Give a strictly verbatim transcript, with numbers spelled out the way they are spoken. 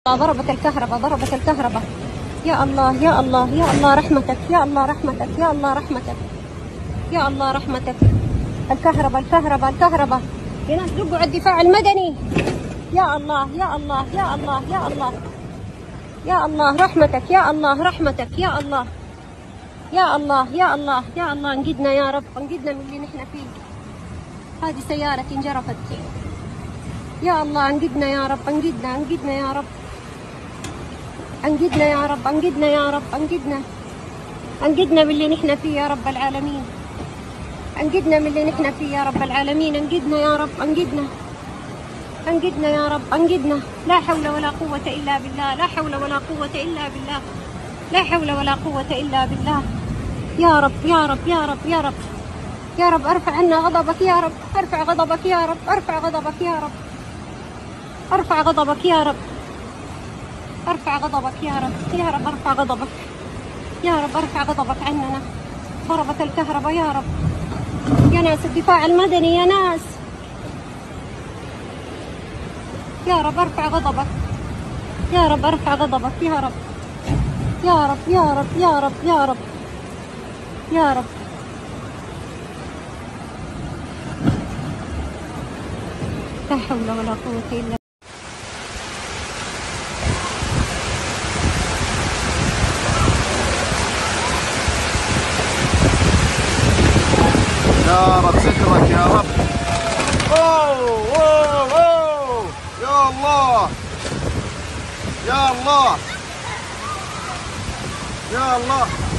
ضربت الكهرباء ضربت الكهرباء. يا الله يا الله يا الله رحمتك يا الله رحمتك يا الله رحمتك يا الله رحمتك. الكهرباء الكهرباء الكهرباء. يا ناس دقوا على الدفاع المدني. يا الله يا الله يا الله يا الله يا الله رحمتك يا الله رحمتك يا الله يا الله يا الله يا الله. انقذنا يا رب، انقذنا من اللي نحن فيه. هذه سيارة انجرفت. يا الله انقذنا يا رب، انقذنا انقذنا يا رب، انقذنا يا رب، انقذنا يا رب، انقذنا انقذنا من اللي نحن فيه يا رب العالمين. انقذنا من اللي نحن فيه يا رب العالمين. انقذنا يا رب، انقذنا انقذنا يا رب، انقذنا. لا حول ولا قوة إلا بالله، لا حول ولا قوة إلا بالله، لا حول ولا قوة إلا بالله. يا رب يا رب يا رب يا رب يا رب ارفع عنا غضبك يا رب، ارفع غضبك يا رب، ارفع غضبك يا رب، ارفع غضبك يا رب، ارفع غضبك يا رب، يا رب ارفع غضبك يا رب، ارفع غضبك عننا. ضربت الكهرباء يا رب. يا ناس الدفاع المدني يا ناس، يا رب ارفع غضبك يا رب، ارفع غضبك يا رب يا رب يا رب يا رب يا رب يا رب. لا حول ولا قوة إلا يا رب. سترك يا رب. اوه اوه اوه يا الله يا الله يا الله.